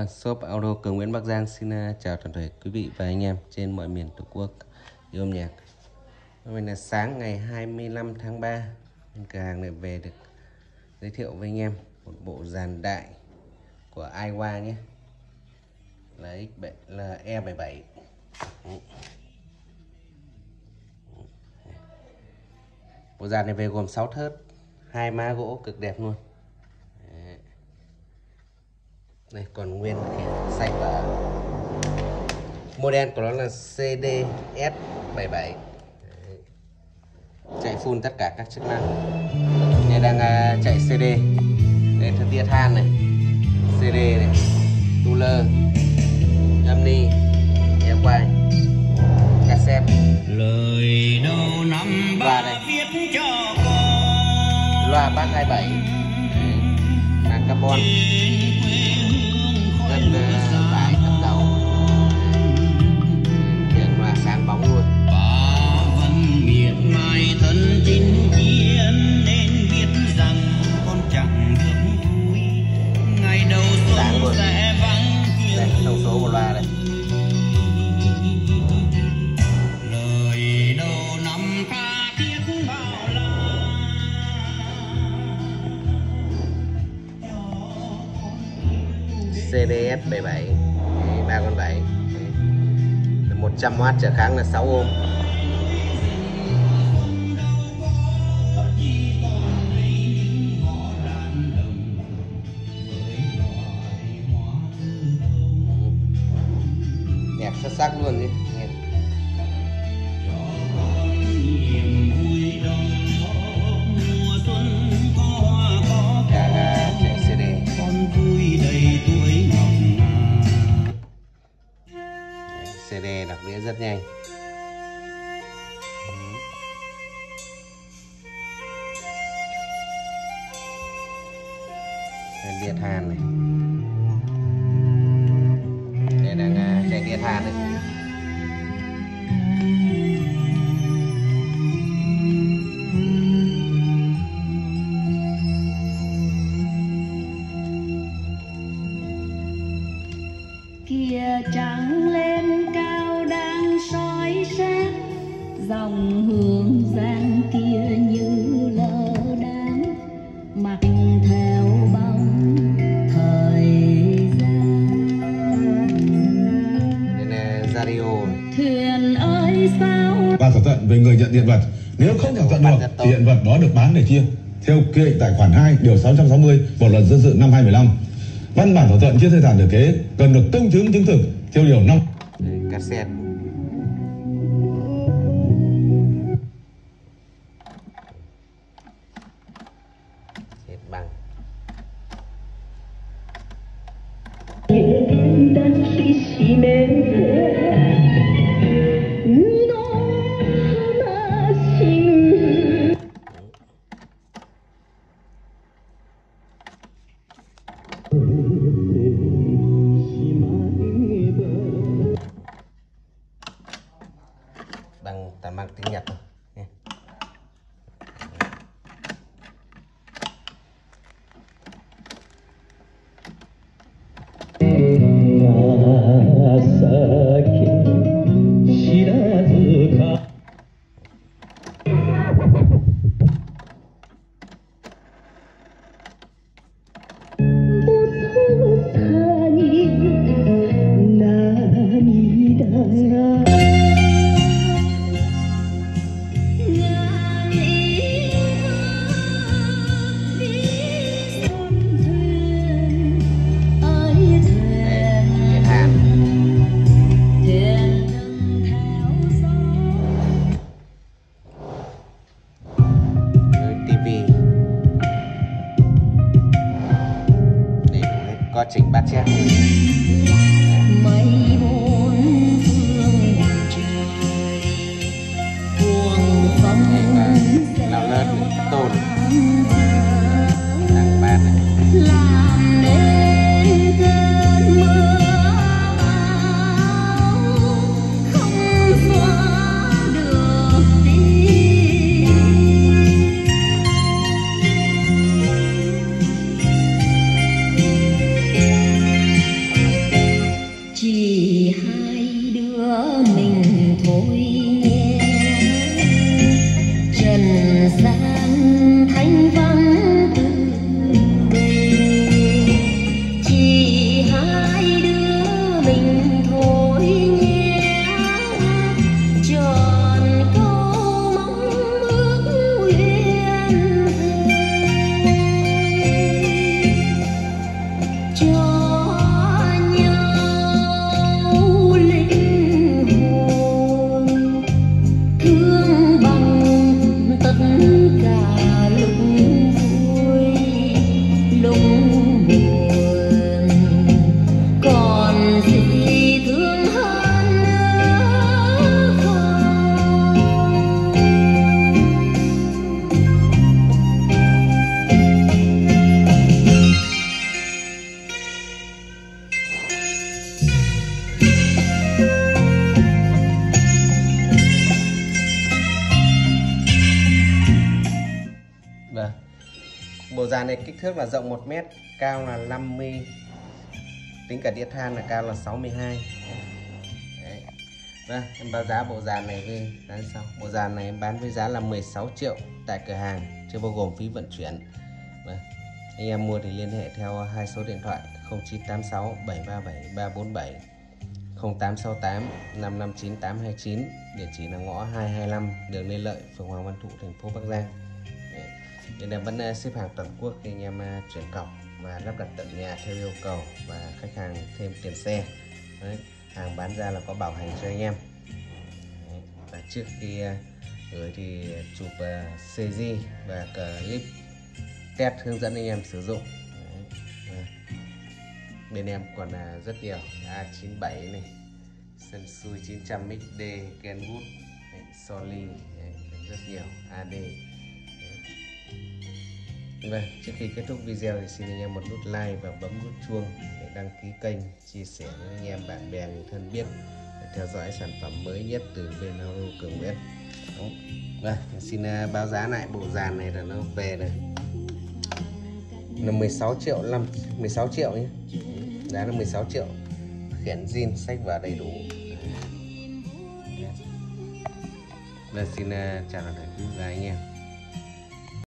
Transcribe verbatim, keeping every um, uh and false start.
Shop Auto Cường Nguyễn Bắc Giang xin chào toàn thể quý vị và anh em trên mọi miền Tổ quốc yêu âm nhạc. Hôm nay là sáng ngày hai mươi lăm tháng ba, bên cửa hàng lại về được giới thiệu với anh em một bộ dàn đại của Aiwa nhé, là X là E bảy bảy. Bộ dàn này về gồm sáu thớt, hai má gỗ cực đẹp luôn. Đây còn nguyên xanh và model của nó là C D S bảy bảy. Đấy. Chạy full tất cả các chức năng. Đây đang uh, chạy C D. Đây là tia than này, C D này, tuner, âm ni, nghe quay, cassette, lời đầu năm loa này, viết cho con, loa bát hai mươi bảy, là carbon, rất vải thấp đầu, điện loa sáng bóng luôn. bà vẫn miệt mài thân chinh chiến nên biết rằng con chẳng được vui ngày đầu xuân sẽ vắng chiều. Đây thông số của loa đây. Lời đầu năm tha thiết bao la C D S bảy bảy, ba con bảy, một trăm oát trở kháng là sáu ôm. Đẹp xuất sắc luôn đi. C D đọc đĩa rất nhanh. Đây, đĩa than này. Đây đang chạy đĩa than này. Kia trắng lên cao đang soi sáng, dòng hương giang kia như lơ đãng, mặc theo bóng thời gian. Đây là radio. Thuyền ơi sao Và thỏa thuận về người nhận hiện vật. Nếu không thỏa thuận được thì hiện vật đó được bán để chia theo quy định tại khoản hai điều sáu trăm sáu mươi Bộ luật dân sự năm hai nghìn không trăm mười lăm. Văn bản thỏa thuận chia tài sản thừa kế cần được công chứng chứng thực theo điều năm. Đây, cassette. Hết bằng. Bằng toàn bằng tiếng Nhật thôi. Có chỉnh bát chép. mây bốn phương trời cuồng phong Lao lớn tôn đằng bát này. làm nên cơn mưa bão không xóa được đi. Vâng. Bộ dàn này kích thước là rộng một mét, cao là năm mươi, tính cả đĩa than là cao là sáu mươi hai. Đấy. Vâng, em báo giá bộ dàn này với giá sau. Bộ dàn này em bán với giá là mười sáu triệu tại cửa hàng, chưa bao gồm phí vận chuyển. Vâng. Anh em mua thì liên hệ theo hai số điện thoại không chín tám sáu bảy ba bảy ba bốn bảy, không tám sáu tám năm năm chín tám hai chín, địa chỉ là ngõ hai hai lăm đường Lê Lợi, phường Hoàng Văn Thụ, thành phố Bắc Giang. Đây là vẫn ship hàng toàn quốc, thì anh em chuyển cọc và lắp đặt tận nhà theo yêu cầu, và khách hàng thêm tiền xe. Đấy. Hàng bán ra là có bảo hành cho anh em. Đấy. Và trước khi gửi thì chụp xê giê và clip test hướng dẫn anh em sử dụng. Đấy. Bên em còn rất nhiều A chín bảy này, Sensui chín trăm ích đê, Kenwood, Soli, rất nhiều a đê. Vâng, trước khi kết thúc video thì xin anh em một nút like và bấm nút chuông để đăng ký kênh, chia sẻ với anh em bạn bè người thân biết để theo dõi sản phẩm mới nhất từ bên Auto Cường Nguyễn. Vâng, xin báo giá lại bộ dàn này là nó về này là mười sáu triệu năm, mười sáu triệu nhé, giá là mười sáu triệu, khiển zin, sách vở đầy đủ. Vâng, xin chào tạm biệt và anh em.